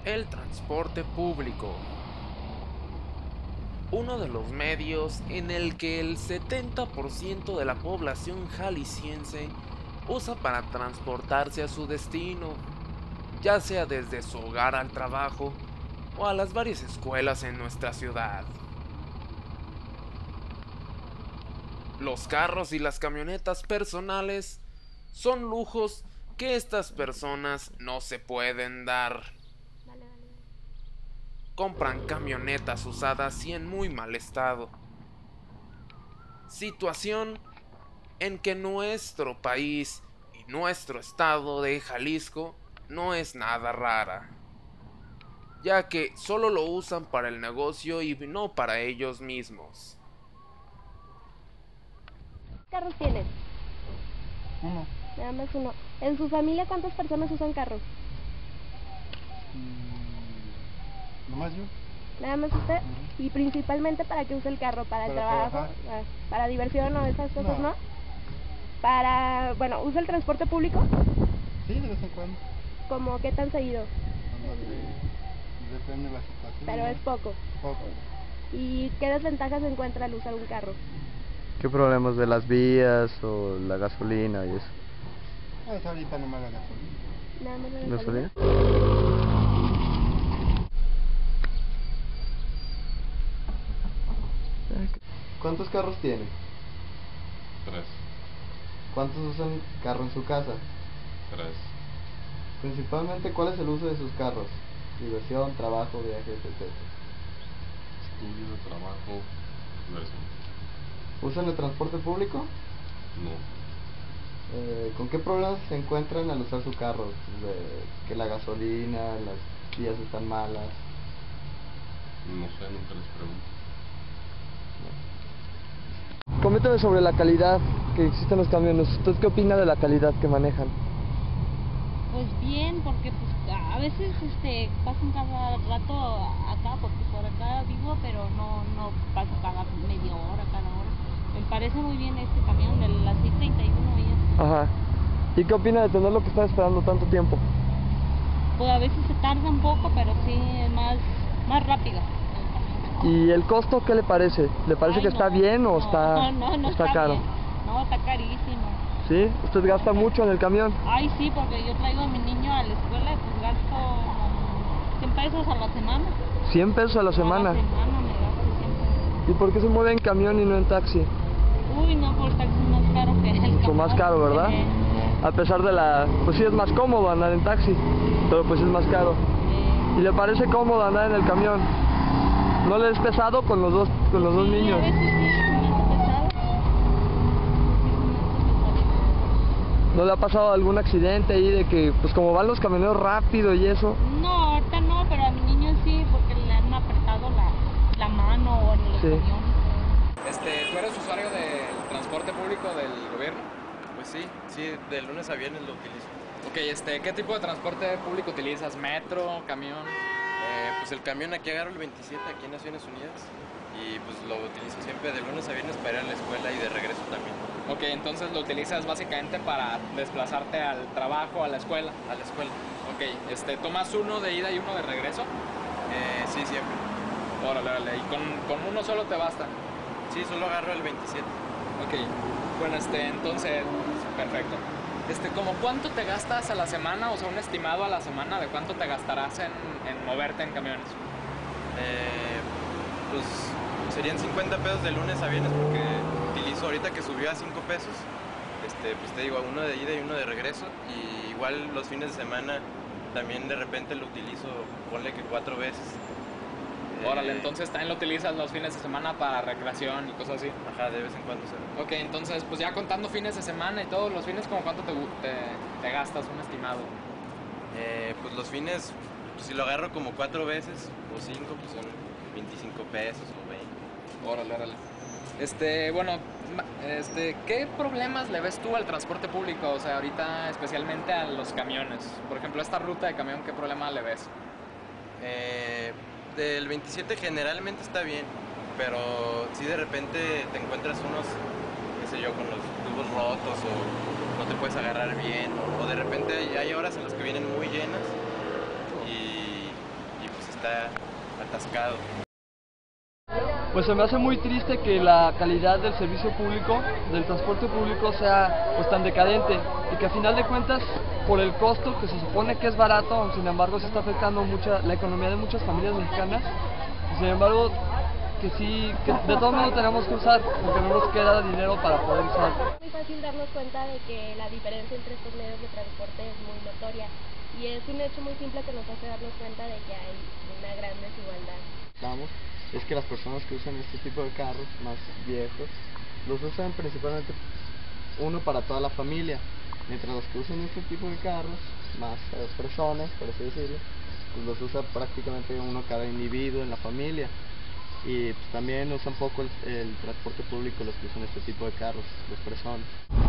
El transporte público. Uno de los medios en el que el 70% de la población jalisciense usa para transportarse a su destino, ya sea desde su hogar al trabajo o a las varias escuelas en nuestra ciudad. Los carros y las camionetas personales son lujos que estas personas no se pueden dar. Compran camionetas usadas y en muy mal estado. Situación en que nuestro país y nuestro estado de Jalisco no es nada rara, ya que solo lo usan para el negocio y no para ellos mismos. ¿Carros tienes? Uno. Nada más uno. ¿En su familia cuántas personas usan carros? Nomás yo. Nada más usted. ¿Y principalmente para qué usa el carro? ¿Para el trabajo? ¿Para diversión o esas cosas, no? Para, bueno, ¿usa el transporte público? Sí, de vez en cuando. ¿Cómo qué tan seguido? Depende de la situación. Pero es poco. Poco. ¿Y qué desventajas encuentra al usar un carro? ¿Qué problemas de las vías o la gasolina y eso? Pues ahorita no me haga gasolina. Nada más la gasolina. ¿Cuántos carros tiene? 3. ¿Cuántos usan carro en su casa? 3. Principalmente, ¿cuál es el uso de sus carros? Diversión, trabajo, viajes, etc. Estudio, trabajo, diversión. ¿Usan el transporte público? No. ¿Con qué problemas se encuentran al usar su carro? Que la gasolina, las vías están malas. No sé, nunca les pregunto. Coméntame sobre la calidad que existe en los camiones. ¿Usted qué opina de la calidad que manejan? Pues bien, porque pues a veces pasan cada rato acá, porque por acá vivo, pero no paso cada media hora, cada hora. Me parece muy bien este camión de las 6:31 ya. Ajá. ¿Y qué opina de tenerlo que estar esperando tanto tiempo? Pues a veces se tarda un poco, pero sí es más rápido. ¿Y el costo qué le parece? ¿Le parece que está bien o está caro? Bien. No, está carísimo. ¿Sí? ¿Usted gasta mucho en el camión? Ay, sí, porque yo traigo a mi niño a la escuela y pues gasto 100 pesos a la semana. ¿100 pesos a la semana? A la semana me gasto 100 pesos. ¿Y por qué se mueve en camión y no en taxi? Uy, no, por el taxi es más caro que el camión. Mucho más caro, ¿verdad? A pesar de pues sí es más cómodo andar en taxi, pero pues es más caro. ¿Y le parece cómodo andar en el camión? ¿No le es pesado con los dos niños? A veces sí, me hace pesado. ¿No le ha pasado algún accidente ahí de que, pues como van los camioneros rápido y eso? No, ahorita no, pero a mi niño sí, porque le han apretado la mano o en los camiones. ¿Tú eres usuario del transporte público del gobierno? Pues sí, de lunes a viernes lo utilizo. Ok, ¿qué tipo de transporte público utilizas? ¿Metro, camión? Pues el camión aquí agarro el 27 aquí en Naciones Unidas y pues lo utilizo siempre de lunes a viernes para ir a la escuela y de regreso también. Ok, entonces lo utilizas básicamente para desplazarte al trabajo, a la escuela. A la escuela. Ok, ¿tomas uno de ida y uno de regreso? Sí, siempre. Órale, ¿y con uno solo te basta? Sí, solo agarro el 27. Ok, bueno, entonces, perfecto. ¿Como cuánto te gastas a la semana? O sea, un estimado a la semana de cuánto te gastarás en moverte en camiones. Pues serían 50 pesos de lunes a viernes porque utilizo ahorita que subió a 5 pesos. Pues te digo, uno de ida y uno de regreso. Y igual los fines de semana también de repente lo utilizo, ponle que 4 veces. Órale, entonces también lo utilizas los fines de semana para recreación y cosas así. Ajá, de vez en cuando se ve. Ok, entonces pues ya contando fines de semana y todos los fines, ¿como cuánto te gastas, un estimado? Pues los fines, pues si lo agarro como 4 veces o 5, pues son 25 pesos o 20. Órale. Bueno, ¿qué problemas le ves tú al transporte público? O sea, ahorita especialmente a los camiones. Por ejemplo, esta ruta de camión, ¿qué problema le ves? Del 27 generalmente está bien, pero si de repente te encuentras unos, qué sé yo, con los tubos rotos o no te puedes agarrar bien, o de repente hay horas en las que vienen muy llenas y está atascado. Pues se me hace muy triste que la calidad del servicio público, del transporte público sea pues tan decadente y que a final de cuentas por el costo que se supone que es barato, sin embargo se está afectando la economía de muchas familias mexicanas, y sin embargo que sí, que de todos modos tenemos que usar porque no nos queda dinero para poder usar. Es muy fácil darnos cuenta de que la diferencia entre estos medios de transporte es muy notoria y es un hecho muy simple que nos hace darnos cuenta de que hay una gran desigualdad. Es que las personas que usan este tipo de carros más viejos los usan principalmente uno para toda la familia, mientras los que usan este tipo de carros más personas, por así decirlo, pues los usa prácticamente uno cada individuo en la familia. Y pues también usan poco el transporte público los que usan este tipo de carros, las personas.